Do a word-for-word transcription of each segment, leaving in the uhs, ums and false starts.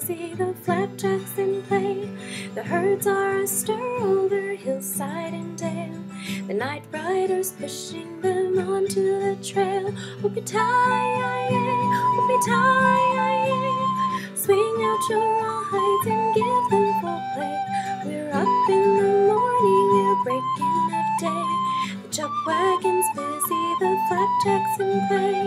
busy, the flapjacks in play. The herds are astir over hillside and dale. The night riders pushing them onto the trail. Whoopie-tie-yi-yi, whoopie-tie-yi-yi. Swing out your rawhides and give them full play. We're up in the morning, we're breaking of day. The chuck wagon's busy, the flapjacks in play.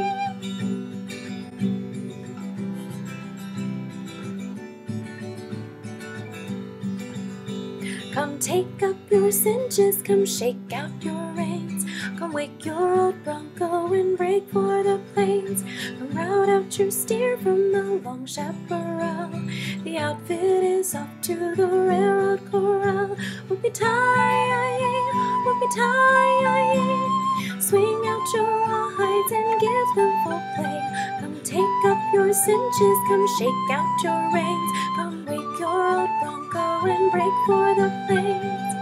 Come take up your cinches, come shake out your reins. Come wake your old bronco and break for the plains. Come rout out your steer from the long chaparral. The outfit is off to the railroad corral. Whoopie-tie-yi-yi, whoopie-tie-yi-yi. Swing out your rawhides and give them full play. Come take up your cinches, come shake out your reins. Come wake your old bronco and break for the plains.